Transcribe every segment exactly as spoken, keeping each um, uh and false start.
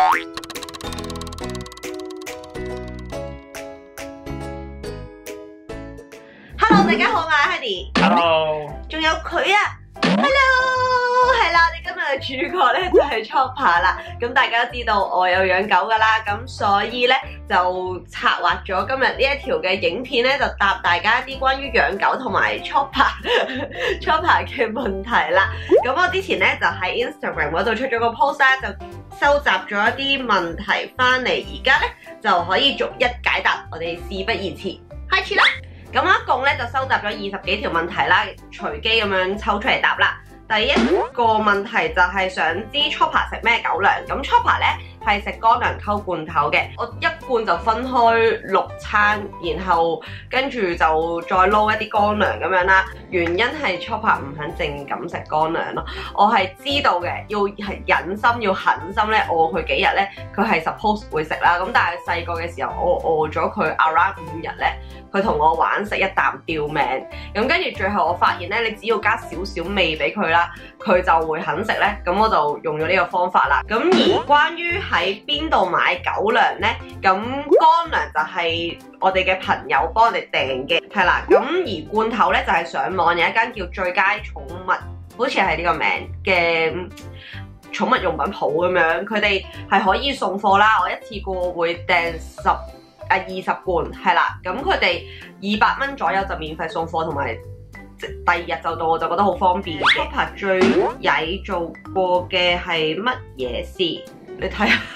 Hello， 大家好，我係 Heidi。 Hello， 仲有佢啊 ，Hello， 係啦，我哋今日嘅主角咧就係 Chopper 啦。咁大家都知道我有養狗噶啦，咁所以咧就策劃咗今日呢一條嘅影片咧，就答大家一啲關於養狗同埋 Chopper Chopper 嘅問題啦。咁我之前咧就喺 Instagram 嗰度出咗個 post 啦，就收集咗一啲問題翻嚟，而家咧就可以逐一解答。我哋事不宜遲，開始啦！咁一共咧就收集咗二十幾條問題啦，隨機咁樣抽出嚟答啦。第一個問題就係想知 Chopper 食咩狗糧？咁 Chopper 咧係食乾糧溝罐頭嘅，我一罐就分開六餐，然後跟住就再撈一啲乾糧咁樣啦。原因係 Chopper 唔肯淨咁食乾糧咯，我係知道嘅，要係忍心要狠心咧餓佢幾日咧，佢係 suppose 會食啦。咁但係細個嘅時候，我餓咗佢 around 五日咧，佢同我玩食一啖吊命。咁跟住最後我發現咧，你只要加少少味俾佢啦，佢就會肯食咧。咁我就用咗呢個方法啦。咁而關於喺邊度買狗糧咧？咁乾糧就係我哋嘅朋友幫我哋訂嘅，係啦。咁而罐頭咧就係上網有一間叫最佳寵物，好似係呢個名嘅寵物用品鋪咁樣，佢哋係可以送貨啦。我一次過會訂十啊二十罐，係啦。咁佢哋二百蚊左右就免費送貨，同埋第二日就到，我就覺得好方便。Chopper 最曳做過嘅係乜嘢事？你睇下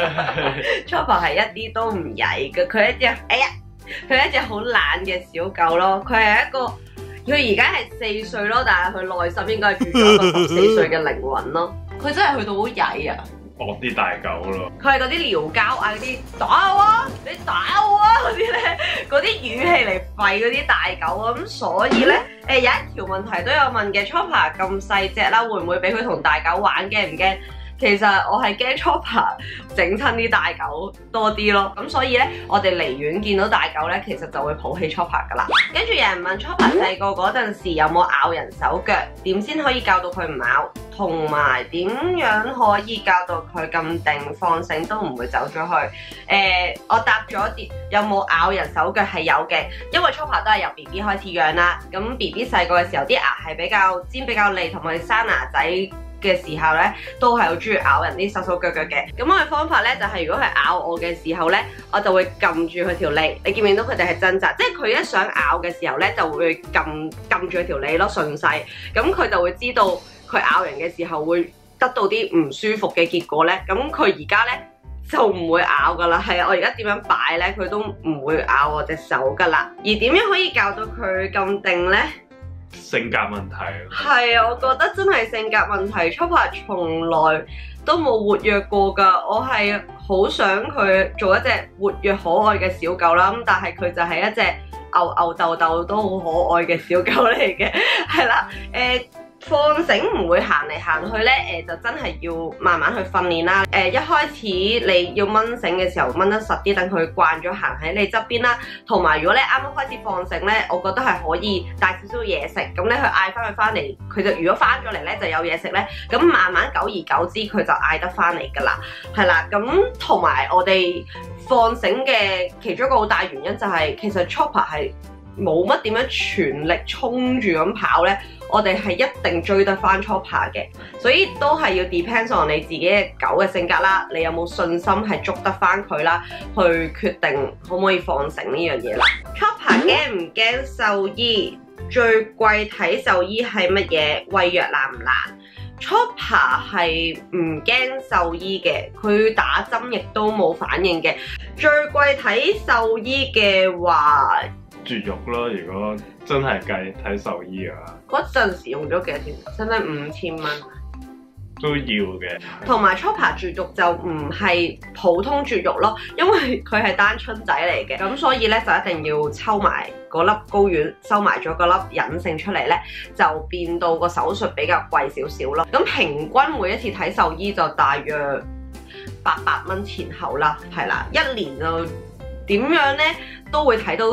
，Chopper 係一啲都唔曳嘅，佢係一隻哎呀，佢係一隻好懶嘅小狗咯。佢係一個，佢而家係四歲咯，但係佢內心應該係住咗一個十四歲嘅靈魂咯。佢真係去到好曳啊！ 惡啲大狗咯， 佢係嗰啲撩交啊，嗰啲打我啊，你打我啊嗰啲咧，嗰啲語氣嚟吠嗰啲大狗啊。咁所以咧，誒有一條問題都有問嘅 ，Chopper 咁細隻啦，會唔會俾佢同大狗玩？驚唔驚？其實我係驚 Chopper 整親啲大狗多啲咯，咁所以咧，我哋離遠見到大狗咧，其實就會抱起 Chopper 噶啦。跟住有人問 Chopper 細個嗰陣時有冇咬人手腳，點先可以教到佢唔咬，同埋點樣可以教到佢咁定放繩都唔會走咗去？誒、呃，我答咗啲有冇咬人手腳係有嘅，因為 Chopper 都係由 B B 開始養啦。咁 B B 細個嘅時候啲牙係比較尖比較利，同埋生牙仔嘅時候咧，都係好中意咬人啲手手腳腳嘅。咁我嘅方法咧，就係、是、如果係咬我嘅時候咧，我就會撳住佢條脷。你見唔見到佢哋係掙扎？即係佢一想咬嘅時候咧，就會撳撳住佢條脷咯，順勢。咁佢就會知道佢咬人嘅時候會得到啲唔舒服嘅結果咧。咁佢而家咧就唔會咬噶啦。係啊，我而家點樣擺咧，佢都唔會咬我隻手噶啦。而點樣可以教到佢咁定咧？ 性格問題。 係啊，我覺得真係性格問題。Chopper 從來都冇活躍過㗎，我係好想佢做一隻活躍可愛嘅小狗啦。咁但係佢就係一隻牛牛豆豆都好可愛嘅小狗嚟嘅，係啦，誒、呃。放繩唔會行嚟行去咧，誒、呃、就真係要慢慢去訓練啦。誒、呃、一開始你要掹繩嘅時候掹得實啲，等佢慣咗行喺你側邊啦。同埋如果你啱啱開始放繩咧，我覺得係可以帶少少嘢食，咁咧佢嗌翻佢翻嚟，佢就如果翻咗嚟咧就有嘢食咧，咁慢慢久而久之佢就嗌得翻嚟㗎啦。係啦，咁同埋我哋放繩嘅其中一個好大原因就係、是、其實 Chopper 係冇乜點樣全力衝住咁跑咧，我哋係一定追得翻 Chopper 嘅，所以都係要 depends on 你自己嘅狗嘅性格啦，你有冇信心係捉得翻佢啦，去決定可唔可以放繩呢樣嘢啦。Chopper 驚唔驚獸醫？最貴睇獸醫係乜嘢？餵藥難唔難？Chopper 係唔驚獸醫嘅，佢打針亦都冇反應嘅。最貴睇獸醫嘅話， 絕育咯，如果真係計睇獸醫嘅話， 嗰陣時用咗幾多錢？使唔使五千蚊？ 都要嘅。 同埋 Chopper 絕育就唔係普通絕育咯，因為佢係單春仔嚟嘅，咁所以咧就一定要抽埋嗰粒睾丸，收埋咗嗰粒隱性出嚟咧，就變到個手術比較貴少少咯。咁平均每一次睇獸醫就大約八百蚊前後啦，係啦，一年就點樣咧都會睇到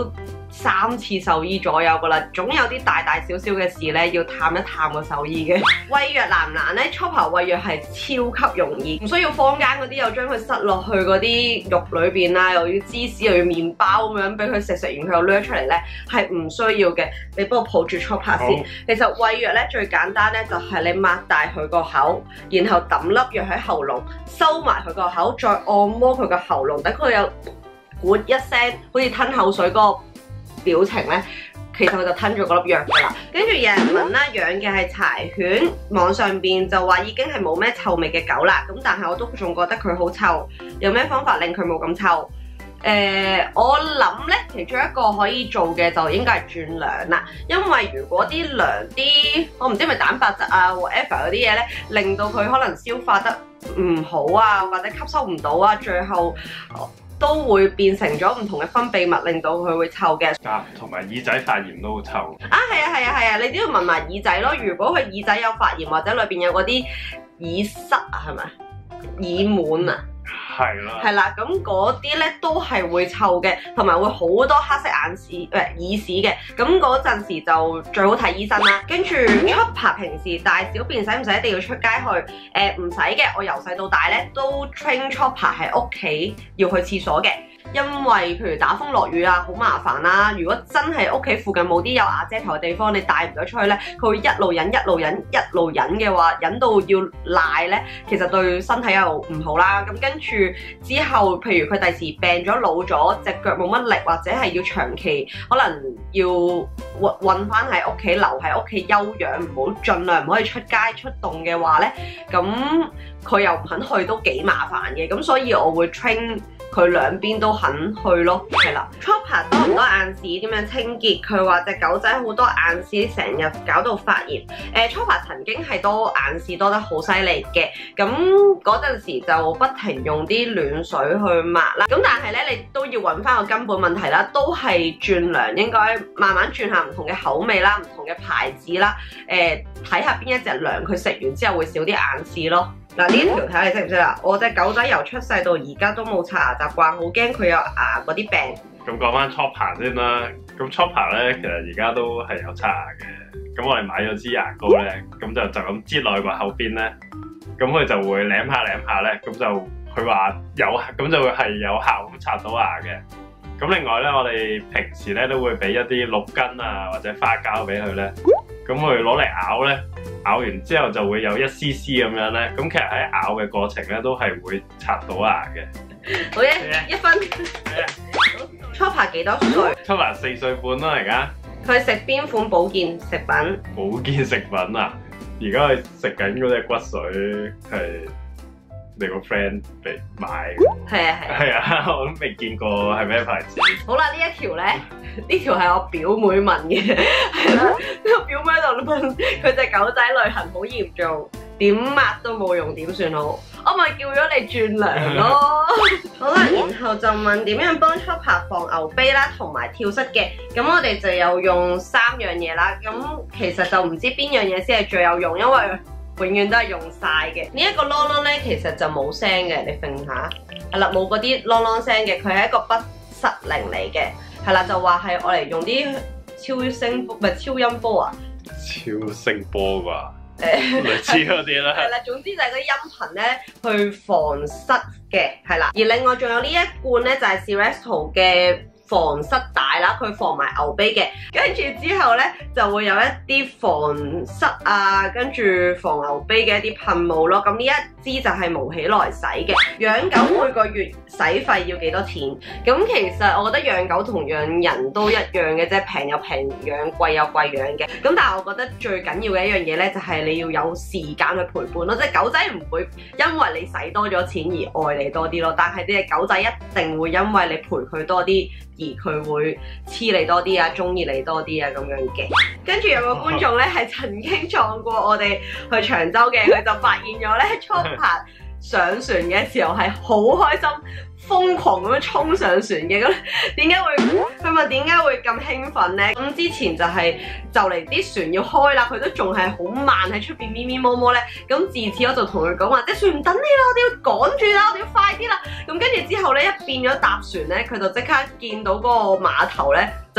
三次獸醫左右噶啦，總有啲大大小小嘅事咧要探一探個獸醫嘅。餵藥難唔難咧？Chopper 餵藥係超級容易，唔需要坊間嗰啲又將佢塞落去嗰啲肉裏邊啦，又要芝士又要麵包咁樣俾佢食，食完佢又掠出嚟咧，係唔需要嘅。你幫我抱住 Chopper 先。其實餵藥咧最簡單咧就係你擘大佢個口，然後抌粒藥喺喉嚨，收埋佢個口，再按摩佢個喉嚨，等佢有咕一聲，好似吞口水嗰個表情咧。其實佢就吞咗嗰粒藥㗎啦，跟住有人問啦，養嘅係柴犬，網上邊就話已經係冇咩臭味嘅狗啦，咁但係我都仲覺得佢好臭，有咩方法令佢冇咁臭？誒、呃，我諗咧，其中一個可以做嘅就應該係轉糧啦，因為如果啲糧啲，我唔知係咪蛋白質啊 whatever 嗰啲嘢咧，令到佢可能消化得唔好啊，或者吸收唔到啊，最後都會變成咗唔同嘅分泌物，令到佢會臭嘅。 啊，同埋耳仔發炎都好臭。 啊，係啊，係啊，係啊，你都要聞埋耳仔咯。如果佢耳仔有發炎或者裏邊有嗰啲耳塞啊，係咪？耳滿啊？係啦，係啦，咁嗰啲咧都係會臭嘅，同埋會好多黑色眼屎誒、呃、耳屎嘅，咁嗰陣時就最好睇醫生啦。跟住 Chopper 平時大小便使唔使一定要出街去？誒唔使嘅，我由細到大咧都 train Chopper 喺屋企要去廁所嘅。因為譬如打風落雨啊，好麻煩啦。如果真係屋企附近冇啲有瓦遮頭嘅地方，你帶唔到出去咧，佢會一路忍一路忍一路忍嘅話，忍到要賴咧，其實對身體又唔好啦。咁跟住之後，譬如佢第時病咗老咗，隻腳冇乜力，或者係要長期可能要韞韞翻喺屋企，留喺屋企休養，唔好盡量唔可以出街出動嘅話咧，咁佢又唔肯去都幾麻煩嘅。咁所以我會 train。佢兩邊都肯去咯，係啦。Chopper 多唔多眼屎？點樣清潔？佢話隻狗仔好多眼屎，成日搞到發炎。誒、呃、Chopper 曾經係多眼屎多得好犀利嘅，咁嗰陣時就不停用啲暖水去抹啦。咁但係咧，你都要揾翻個根本問題啦，都係轉糧，應該慢慢轉下唔同嘅口味啦，唔同嘅牌子啦。誒睇下邊一隻糧，佢食完之後會少啲眼屎咯。嗱，呢條睇你識唔識啦？我隻狗仔由出世到而家都冇刷牙習慣，好驚佢有牙嗰啲病。 咁講翻 Chopper 先啦，咁 Chopper 咧其實而家都係有刷牙嘅。咁我哋買咗支牙膏咧，咁就就咁擠落去個後邊咧，咁佢就會舐下舐下咧，咁就佢話有，咁就會係有效咁刷到牙嘅。咁另外咧，我哋平時咧都會俾一啲鹿筋啊或者花膠俾佢咧，咁佢攞嚟咬咧。咬完之後就會有一絲絲咁樣咧，咁其實喺咬嘅過程咧都係會刷到牙嘅。 好嘅，一分。Chopper 幾多歲 ？Chopper 四歲半啦而家。 佢食邊款保健食品？ 保健食品啊！而家佢食緊嗰隻骨水係你個 friend 俾買嘅。係啊係。係啊，我都未見過係咩牌子。 好啦，呢一條咧，呢條係我表妹問嘅，係啦，個表妹喺度問佢隻狗仔淚痕好嚴重，點抹都冇用，點算好？我咪叫咗你轉糧咯。好啦，然後就問點樣幫 Chopper 防牛髀啦，同埋跳蚤嘅。咁我哋就有用三樣嘢啦。咁其實就唔知邊樣嘢先係最有用，因為永遠都係用晒嘅。呢一個啷啷咧，其實就冇聲嘅，你揈下，係啦，冇嗰啲啷啷聲嘅，佢係一個不失靈嚟嘅。係啦，就話係我嚟用啲超聲波，唔係超音波啊？ 超聲波啩？誒，類似嗰啲啦。係啦， 總之就係嗰啲音頻咧去防塞嘅，係啦。而另外仲有呢一罐咧，就係 Seresto 嘅防塞帶啦，佢防埋牛髀嘅。跟住之後咧就會有一啲防塞啊，跟住防牛髀嘅一啲噴霧咯。咁呢一支就係毛起來洗嘅。養狗每個月使費要幾多錢？咁其實我覺得養狗同養人都一樣嘅啫，平有平養，貴有貴養嘅。咁但係我覺得最緊要嘅一樣嘢咧，就係你要有時間去陪伴咯。即係狗仔唔會因為你使多咗錢而愛你多啲咯，但係呢隻狗仔一定會因為你陪佢多啲，而佢會黐你多啲啊，中意你多啲啊咁樣嘅。跟住有個觀眾咧係曾經撞過我哋去長洲嘅，佢就發現咗咧 Chopper 上船嘅時候係好開心，瘋狂咁樣衝上船嘅。咁點解會？佢問點解會咁興奮咧？咁之前就係就嚟啲船要開啦，佢都仲係好慢喺出邊咪咪摸摸咧。咁自此我就同佢講話：隻船唔等你啦，我哋要趕住啦，我哋要快啲啦。咁跟住之後咧，一變咗搭船咧，佢就即刻見到嗰個碼頭咧就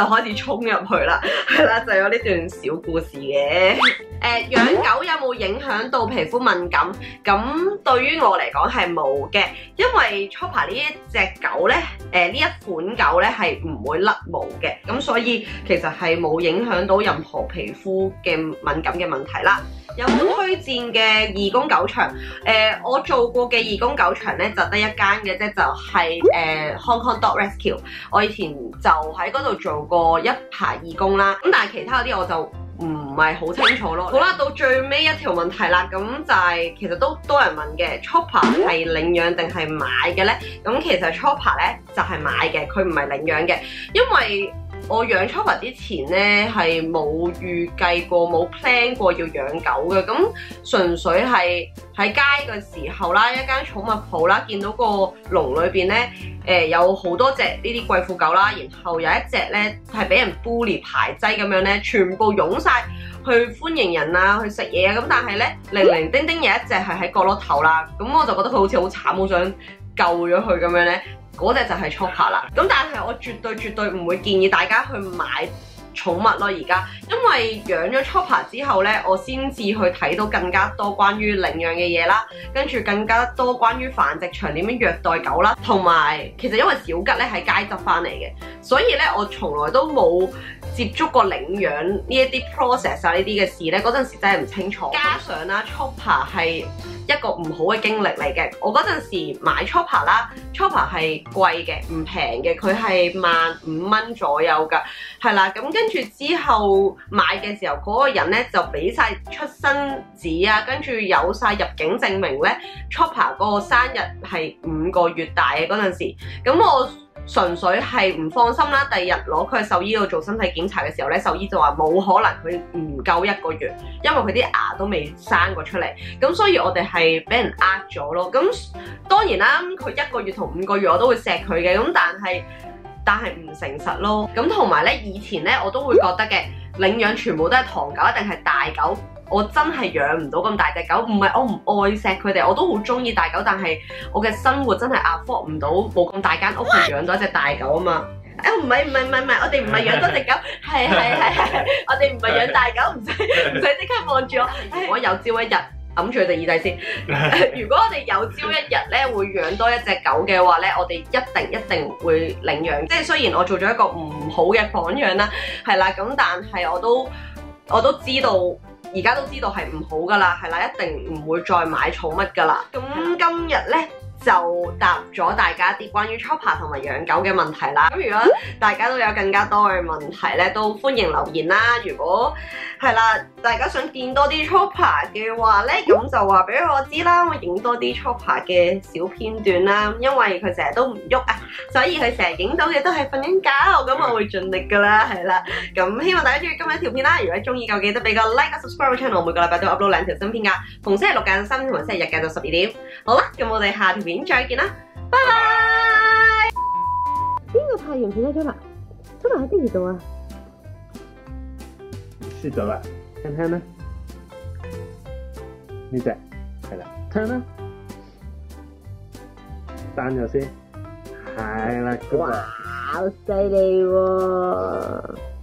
就開始衝入去啦，係啦，就有呢段小故事嘅。誒、呃、養狗有冇影響到皮膚敏感？咁對於我嚟講係冇嘅，因為 Chopper 呢一隻狗咧，誒呢一款狗咧係唔會甩毛嘅，咁所以其實係冇影響到任何皮膚嘅敏感嘅問題啦。有冇推薦嘅義工狗場？誒、呃，我做過嘅義工狗場咧就得一間嘅啫，就係、是、誒、呃、Hong Kong Dog Rescue。我以前就喺嗰度做過一排義工啦，咁但係其他嗰啲我就唔係好清楚咯。好啦，到最尾一條問題啦，咁就係、是、其實都多人問嘅 ，Chopper 係領養定係買嘅咧？咁其實 Chopper 咧就係、是、買嘅，佢唔係領養嘅，因為我養 Chopper 之前咧係冇預計過冇 plan 過要養狗嘅，咁純粹係喺街嘅時候啦，一間寵物鋪啦，見到個籠裏邊咧，誒、呃、有好多隻呢啲貴婦狗啦，然後有一隻咧係俾人 bully 排擠咁樣咧，全部湧晒去歡迎人啊，去食嘢啊，咁但係咧零零丁丁有一隻係喺角落頭啦，咁我就覺得佢好似好慘，好想救咗佢咁樣咧。嗰隻就係 Chopper 啦，咁但係我絕對絕對唔會建議大家去買寵物咯，而家，因為養咗 Chopper 之後咧，我先至去睇到更加多關於領養嘅嘢啦，跟住更加多關於繁殖場點樣虐待狗啦，同埋其實因為小吉咧喺街執翻嚟嘅，所以咧我從來都冇接觸過領養呢一啲 process 啊呢啲嘅事咧，嗰陣時真係唔清楚。加上啦 Chopper 係一個唔好嘅經歷嚟嘅，我嗰陣時買 Chopper 啦 ，Chopper 係貴嘅，唔平嘅，佢係萬五蚊左右㗎，係啦，咁跟住之後買嘅時候，嗰、那個人咧就俾晒出生紙啊，跟住有晒入境證明咧 ，Chopper 嗰個生日係五個月大嘅嗰陣時，咁我純粹係唔放心啦。第二日攞佢去獸醫度做身體檢查嘅時候咧，獸醫就話冇可能佢唔夠一個月，因為佢啲牙都未生過出嚟。咁所以我哋係俾人呃咗咯。咁當然啦，佢一個月同五個月我都會錫佢嘅。咁但係但係唔誠實咯。咁同埋咧，以前咧我都會覺得嘅領養全部都係唐狗，一定係大狗。我真係養唔到咁大隻狗，唔係我唔愛錫佢哋，我都好中意大狗，但係我嘅生活真係 afford 唔到，冇咁大間屋去養到一隻大狗啊嘛。誒唔係唔係唔係唔係，我哋唔係養多隻狗，係係係係，我哋唔係養大狗，唔使唔使即刻望住我。我有朝一日揞住佢隻耳仔先。如果我哋有朝一日咧會養多一隻狗嘅話咧，我哋一定一定會領養。即係雖然我做咗一個唔好嘅榜樣啦，係啦，咁但係我都我都知道。而家都知道係唔好噶啦，係啦，一定唔會再買寵物噶啦。咁今日咧就答咗大家啲關於 Chopper 同埋養狗嘅問題啦。咁如果大家都有更加多嘅問題咧，都歡迎留言啦。如果係啦，大家想見多啲 Chopper 嘅話咧，咁就話俾我知啦，我影多啲 Chopper 嘅小片段啦。因為佢成日都唔喐啊，所以佢成日影到嘅都係瞓緊覺，咁我會盡力噶啦，係啦。咁希望大家中意今日條片啦。如果中意嘅記得俾個 like、subscribe 個 channel，我每個禮拜都 upload 兩條新片噶，逢星期六晏三點同埋星期日晏到十二點。好啦，咁我哋下條片再見啦，拜拜。 邊個拍完片咧 ，Chopper？ Chopper 喺邊度啊？ 輸咗啦，聽唔聽咧？呢隻係啦，聽啦，單咗先，係啦， 哇，好犀利喎！